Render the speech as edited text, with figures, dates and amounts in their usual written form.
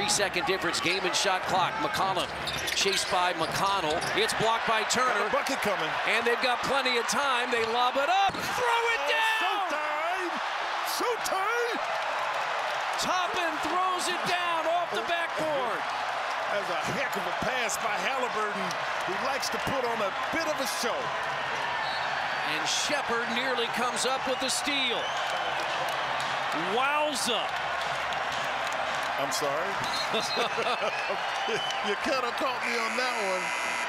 3-second difference, game and shot clock. McCollum chased by McConnell. It's blocked by Turner. Bucket coming. And they've got plenty of time. They lob it up. Throw it down. Showtime. Showtime. Toppin throws it down off the backboard. That's a heck of a pass by Haliburton. He likes to put on a bit of a show. And Shepard nearly comes up with the steal. Wowza. I'm sorry. You kind of caught me on that one.